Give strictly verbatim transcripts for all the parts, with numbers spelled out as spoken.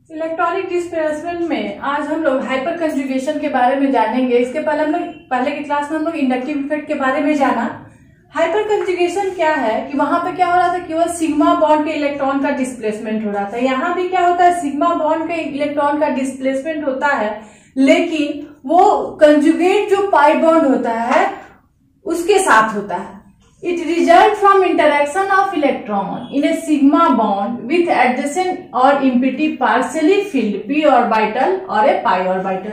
Electronic displacement में आज हम लोग हाइपर कंजुगेशन के बारे में जानेंगे। इसके पहले हम लोग पहले की क्लास में हम लोग इंडक्टिव इफेक्ट के बारे में जाना। हाइपर कंजुगेशन क्या है कि वहां पे क्या हो रहा था, केवल सिग्मा बॉन्ड के इलेक्ट्रॉन का डिस्प्लेसमेंट हो रहा था। यहाँ भी क्या होता है, सिग्मा बॉन्ड के इलेक्ट्रॉन का डिस्प्लेसमेंट होता है, लेकिन वो कंजुगेट जो पाई बॉन्ड होता है उसके साथ होता है। It results from interaction of electron in a sigma bond with adjacent or empty partially filled p orbital or a pi orbital.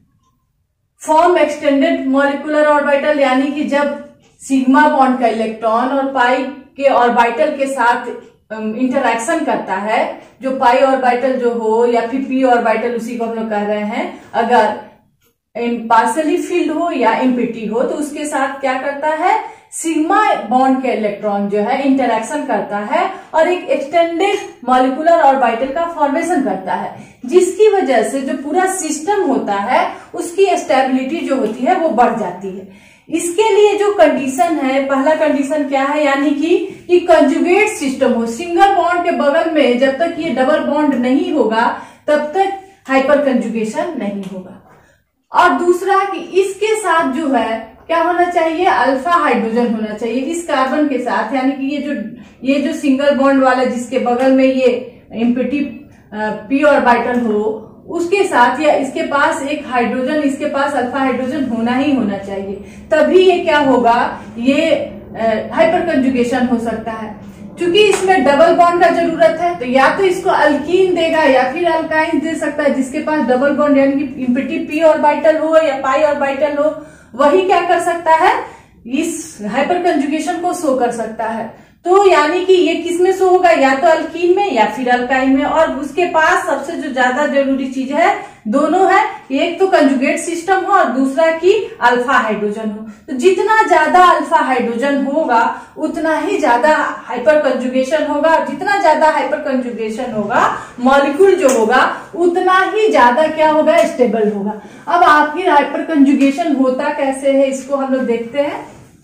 Form extended molecular orbital, यानी कि जब सिग्मा बॉन्ड का इलेक्ट्रॉन और पाई के ऑर्बिटल के साथ इंटरैक्शन करता है, जो पाई ऑर्बिटल जो हो या फिर पी ऑर्बिटल, उसी को हम लोग कह रहे हैं, अगर पार्शियली फिल्ड हो या एम्प्टी हो तो उसके साथ क्या करता है, सिग्मा बॉन्ड के इलेक्ट्रॉन जो है इंटरैक्शन करता है और एक एक्सटेंडेड मॉलिक्यूलर ऑर्बिटल का फॉर्मेशन करता है, जिसकी वजह से जो पूरा सिस्टम होता है उसकी स्टेबिलिटी जो होती है वो बढ़ जाती है। इसके लिए जो कंडीशन है, पहला कंडीशन क्या है, यानी कि कि कंजुगेट सिस्टम हो। सिंगल बॉन्ड के बगल में जब तक ये डबल बॉन्ड नहीं होगा तब तक हाइपर कंजुगेशन नहीं होगा। और दूसरा कि इसके साथ जो है क्या होना चाहिए, अल्फा हाइड्रोजन होना चाहिए इस कार्बन के साथ, यानी कि ये जो ये जो सिंगल बॉन्ड वाला जिसके बगल में ये एम्प्टी पी ऑर्बिटल हो उसके साथ, या इसके पास एक हाइड्रोजन, इसके पास अल्फा हाइड्रोजन होना ही होना चाहिए, तभी ये क्या होगा, ये हाइपर कंजुगेशन हो सकता है। क्योंकि इसमें डबल बॉन्ड का जरूरत है तो या तो इसको अल्कीन देगा या फिर अल्काइन दे सकता है। जिसके पास डबल बॉन्ड यानी कि एम्प्टी पी ऑर्बिटल हो या पाई ऑर्बिटल हो, वही क्या कर सकता है, इस हाइपर कंजुगेशन को शो कर सकता है। तो यानी कि ये किस में शो होगा, या तो अल्कीन में या फिर अल्काइन में। और उसके पास सबसे जो ज्यादा जरूरी चीज है, दोनों है, एक तो कंजुगेट सिस्टम हो और दूसरा की अल्फा हाइड्रोजन हो। तो जितना ज्यादा अल्फा हाइड्रोजन होगा उतना ही ज्यादा हाइपर कंजुगेशन होगा। जितना ज्यादा हाइपर कंजुगेशन होगा, मॉलिक्यूल जो होगा उतना ही ज्यादा क्या होगा, स्टेबल होगा। अब आखिर हाइपर कंजुगेशन होता कैसे है, इसको हम लोग देखते हैं।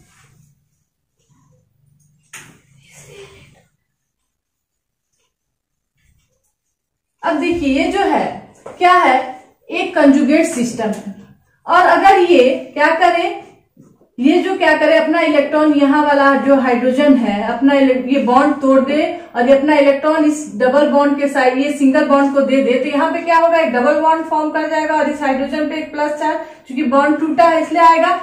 अब देखिए, ये जो है क्या है, एक कंजुगेट सिस्टम है, और अगर ये क्या करे, ये जो क्या करे, अपना इलेक्ट्रॉन यहाँ वाला जो हाइड्रोजन है अपना ये बॉन्ड तोड़ दे और ये अपना इलेक्ट्रॉन इस डबल बॉन्ड के साइड ये सिंगल बॉन्ड को दे दे, तो यहाँ पे क्या होगा, एक डबल बॉन्ड फॉर्म कर जाएगा और इस हाइड्रोजन पे एक प्लस चार्ज, क्योंकि बॉन्ड टूटा है इसलिए आएगा।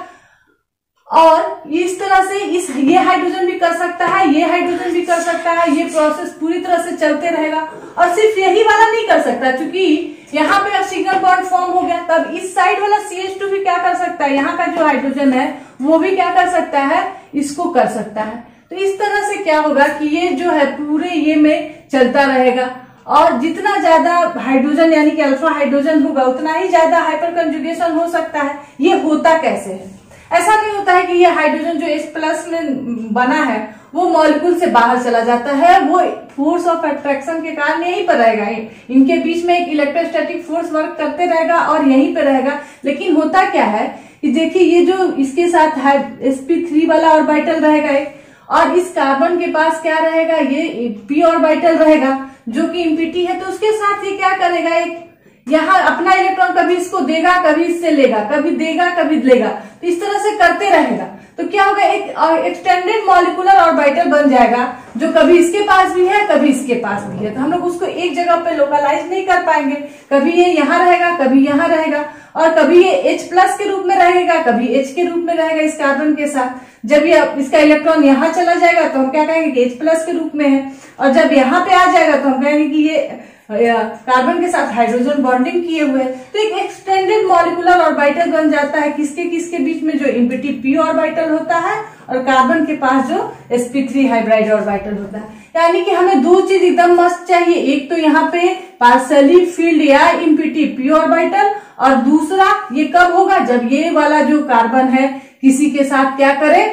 और इस तरह से इस ये हाइड्रोजन भी कर सकता है, ये हाइड्रोजन भी कर सकता है, ये प्रोसेस पूरी तरह से चलते रहेगा। और सिर्फ यही वाला नहीं कर सकता, क्योंकि यहाँ पे अब सिंगल बॉन्ड फॉर्म हो गया, तब इस साइड वाला सी एच टू भी क्या कर सकता है, यहाँ का जो हाइड्रोजन है वो भी क्या कर सकता है, इसको कर सकता है। तो इस तरह से क्या होगा कि ये जो है पूरे ये में चलता रहेगा, और जितना ज्यादा हाइड्रोजन यानी कि अल्फा हाइड्रोजन होगा उतना ही ज्यादा हाइपर कंजुगेशन हो सकता है। ये होता कैसे है, ऐसा नहीं होता है कि ये हाइड्रोजन जो एच प्लस में बना है वो मॉलिक्यूल से बाहर चला जाता है, वो फोर्स ऑफ अट्रैक्शन के कारण यहीं पर रहेगा। इनके बीच में एक इलेक्ट्रोस्टैटिक फोर्स वर्क करते रहेगा और यहीं पे रहेगा। लेकिन होता क्या है कि देखिए, ये जो इसके साथ है एस पी थ्री वाला ऑर्बिटल रहेगा एक, और इस कार्बन के पास क्या रहेगा, ये पी ऑर्बिटल रहेगा जो कि एम्प्टी है। तो उसके साथ ये क्या करेगा, एक यहाँ अपना इलेक्ट्रॉन कभी इसको देगा, कभी इससे लेगा, कभी देगा कभी लेगा, तो इस तरह से करते रहेगा। तो क्या होगा, एक एक्सटेंडेड मॉलिक्यूलर ऑर्बिटल बन जाएगा जो कभी इसके पास भी है कभी इसके पास भी है। तो हम लोग उसको एक जगह पे लोकलाइज नहीं कर पाएंगे, कभी ये यहाँ रहेगा कभी यहाँ रहेगा, और कभी ये H प्लस के रूप में रहेगा कभी H के रूप में रहेगा इस कार्बन के साथ। जब ये इसका इलेक्ट्रॉन यहाँ चला जाएगा तो हम क्या कहेंगे कि H प्लस के रूप में है, और जब यहाँ पे आ जाएगा तो हम कहेंगे कि ये कार्बन के साथ हाइड्रोजन बॉन्डिंग किए हुए है। तो एक एक्सटेंडेड मॉलिक्यूलर ऑर्बिटल बन जाता है, किसके किसके बीच में, जो एम्प्टी पी ऑर्बिटल होता है और कार्बन के पास जो S P three hybrid orbital होता है। यानी कि हमें दो चीज एकदम मस्त चाहिए, एक तो यहाँ पे पार्शियली फील्ड या एम्प्टी पी ऑर्बिटल, और दूसरा ये कब होगा, जब ये वाला जो कार्बन है किसी के साथ क्या करे,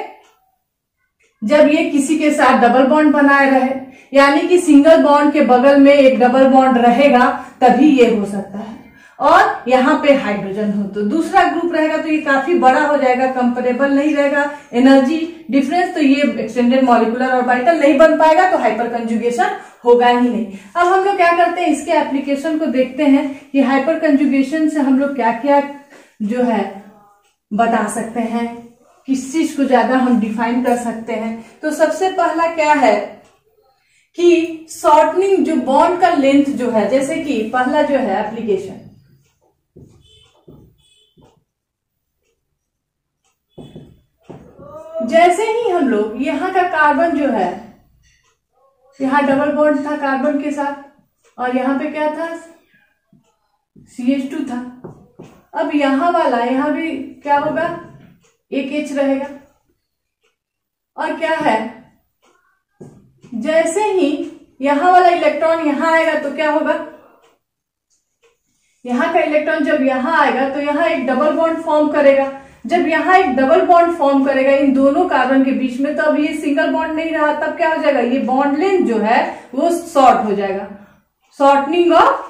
जब ये किसी के साथ डबल बॉन्ड बनाए रहे, यानी कि सिंगल बॉन्ड के बगल में एक डबल बॉन्ड रहेगा तभी ये हो सकता है। और यहाँ पे हाइड्रोजन हो तो दूसरा ग्रुप रहेगा, तो ये काफी बड़ा हो जाएगा, कंपेरेबल नहीं रहेगा एनर्जी डिफरेंस, तो ये एक्सटेंडेड मॉलिक्यूलर ऑर्बिटल नहीं बन पाएगा, तो हाइपर कंजुगेशन होगा ही नहीं। अब हम लोग क्या करते हैं, इसके एप्लीकेशन को देखते हैं कि हाइपर कंजुगेशन से हम लोग क्या क्या जो है बता सकते हैं, किस चीज को ज्यादा हम डिफाइन कर सकते हैं। तो सबसे पहला क्या है कि शॉर्टनिंग, जो बॉन्ड का लेंथ जो है, जैसे कि पहला जो है एप्लीकेशन, जैसे ही हम लोग यहां का कार्बन जो है, यहां डबल बॉन्ड था कार्बन के साथ और यहां पे क्या था, सी एच टू था। अब यहां वाला, यहां भी क्या होगा, एक एच रहेगा। और क्या है, जैसे ही यहां वाला इलेक्ट्रॉन यहां आएगा तो क्या होगा, यहां का इलेक्ट्रॉन जब यहां आएगा तो यहां एक डबल बॉन्ड फॉर्म करेगा। जब यहां एक डबल बॉन्ड फॉर्म करेगा इन दोनों कार्बन के बीच में, तो अब ये सिंगल बॉन्ड नहीं रहा, तब क्या हो जाएगा, ये बॉन्ड लेंथ जो है वो शॉर्ट हो जाएगा, शॉर्टनिंग ऑफ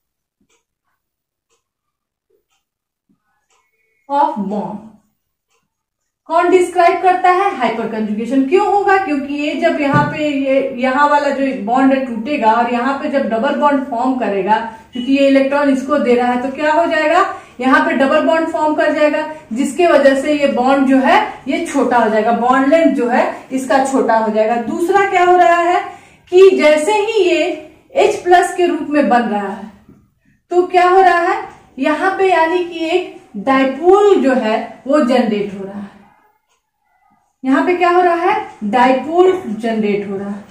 ऑफ बॉन्ड। कौन डिस्क्राइब करता है, हाइपर कंजुगेशन। क्यों होगा, क्योंकि ये जब यहाँ पे ये यहाँ वाला जो बॉन्ड है टूटेगा और यहाँ पे जब डबल बॉन्ड फॉर्म करेगा, क्योंकि ये इलेक्ट्रॉन इसको दे रहा है, तो क्या हो जाएगा, यहाँ पे डबल बॉन्ड फॉर्म कर जाएगा, जिसके वजह से ये बॉन्ड जो है ये छोटा हो जाएगा, बॉन्ड लेंथ जो है इसका छोटा हो जाएगा। दूसरा क्या हो रहा है कि जैसे ही ये H प्लस के रूप में बन रहा है तो क्या हो रहा है, यहाँ पे यानी कि एक डाइपोल जो है वो जनरेट हो रहा है। यहां पे क्या हो रहा है, डाइपोल जनरेट हो रहा है।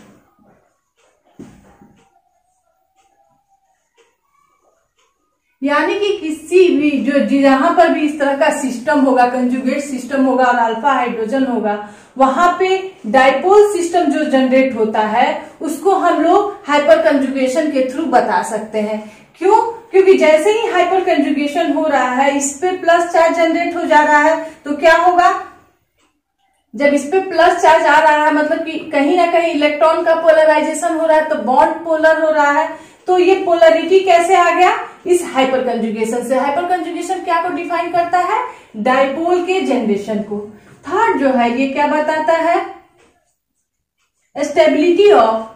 यानी कि किसी भी जो जहां पर भी इस तरह का सिस्टम होगा, कंजुगेट सिस्टम होगा और अल्फा हाइड्रोजन होगा, वहां पे डाइपोल सिस्टम जो जनरेट होता है उसको हम लोग हाइपर कंजुगेशन के थ्रू बता सकते हैं। क्यों, क्योंकि जैसे ही हाइपर कंजुगेशन हो रहा है, इस पे प्लस चार्ज जनरेट हो जा रहा है, तो क्या होगा, जब इस पे प्लस चार्ज आ रहा है मतलब कि कहीं ना कहीं इलेक्ट्रॉन का पोलराइजेशन हो रहा है, तो बॉन्ड पोलर हो रहा है। तो ये पोलरिटी कैसे आ गया, इस हाइपर कंजुगेशन से। हाइपर कंजुगेशन क्या को डिफाइन करता है, डाइपोल के जनरेशन को। थर्ड जो है ये क्या बताता है, stability of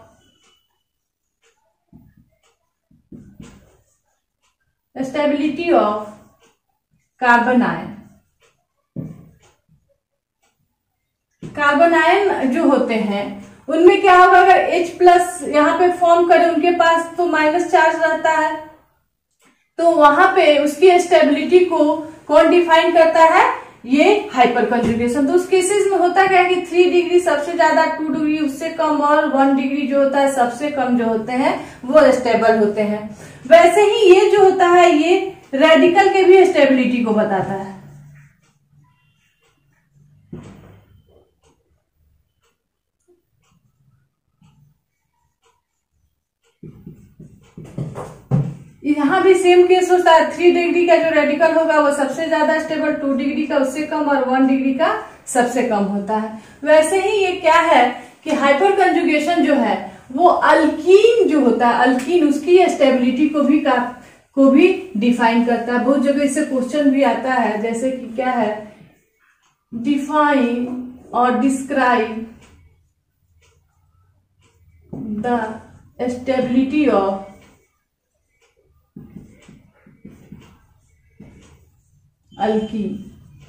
stability of carbon ion. Carbon ion जो होते हैं उनमें क्या होगा, अगर H प्लस यहाँ पे फॉर्म करे, उनके पास तो माइनस चार्ज रहता है, तो वहां पे उसकी स्टेबिलिटी को कौन डिफाइन करता है, ये हाइपर कंजुगेशन। तो उस केसेस में होता क्या है कि थ्री डिग्री सबसे ज्यादा, टू डिग्री उससे कम और वन डिग्री जो होता है सबसे कम जो होते हैं वो स्टेबल होते हैं। वैसे ही ये जो होता है ये रेडिकल के भी स्टेबिलिटी को बताता है। यहाँ भी सेम केस होता है, थ्री डिग्री का जो रेडिकल होगा वो सबसे ज्यादा स्टेबल, टू डिग्री का उससे कम और वन डिग्री का सबसे कम होता है। वैसे ही ये क्या है कि हाइपर कंजुगेशन जो है वो अल्कीन जो होता है, अल्कीन उसकी स्टेबिलिटी को भी का, को भी डिफाइन करता है। बहुत जगह इससे क्वेश्चन भी आता है, जैसे कि क्या है, डिफाइन और describe the stability of alkene.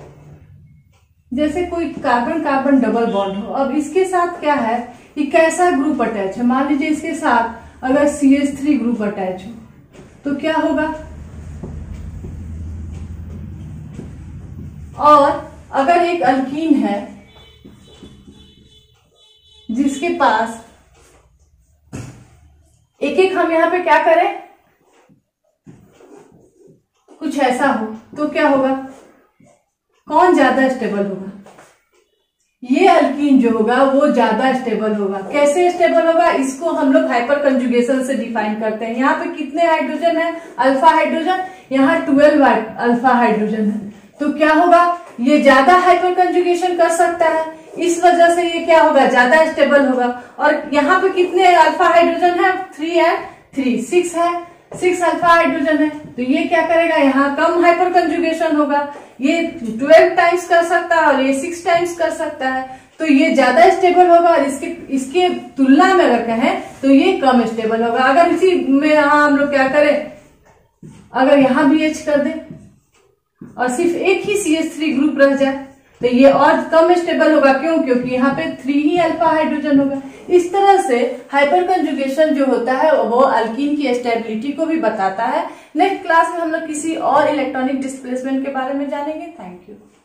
जैसे कोई कार्बन कार्बन डबल बॉन्ड हो, अब इसके साथ क्या है कि कैसा ग्रुप अटैच है, मान लीजिए इसके साथ अगर C H three group attach हो तो क्या होगा, और अगर एक अल्कीन है जिसके पास एक एक, हम यहां पे क्या करें, कुछ ऐसा हो तो क्या होगा, कौन ज्यादा स्टेबल होगा, ये अल्कीन जो होगा वो ज्यादा स्टेबल होगा। कैसे स्टेबल होगा, इसको हम लोग हाइपर कंजुगेशन से डिफाइन करते हैं। यहाँ पे कितने हाइड्रोजन है, अल्फा हाइड्रोजन, यहाँ ट्वेल्व अल्फा हाइड्रोजन है, तो क्या होगा, ये ज्यादा हाइपर कंजुगेशन कर सकता है, इस वजह से ये क्या होगा, ज्यादा स्टेबल होगा। और यहाँ पे कितने अल्फा हाइड्रोजन है, थ्री है, थ्री सिक्स है, सिक्स अल्फा हाइड्रोजन है, तो ये क्या करेगा, यहाँ कम हाइपर कंजुगेशन होगा, ये ट्वेल्व टाइम्स कर सकता है और ये सिक्स टाइम्स कर सकता है। तो ये ज्यादा स्टेबल होगा, और इसके इसके तुलना में अगर कहें तो ये कम स्टेबल होगा। अगर इसी में यहाँ हम लोग क्या करें, अगर यहाँ भी H कर दें और सिर्फ एक ही सी एच थ्री ग्रुप रह जाए तो ये और कम स्टेबल होगा। क्यों? क्योंकि यहाँ पे थ्री ही अल्फा हाइड्रोजन होगा। इस तरह से हाइपर कंजुगेशन जो होता है वो अल्कीन की स्टेबिलिटी को भी बताता है। नेक्स्ट क्लास में हम लोग किसी और इलेक्ट्रॉनिक डिस्प्लेसमेंट के बारे में जानेंगे। Thank you.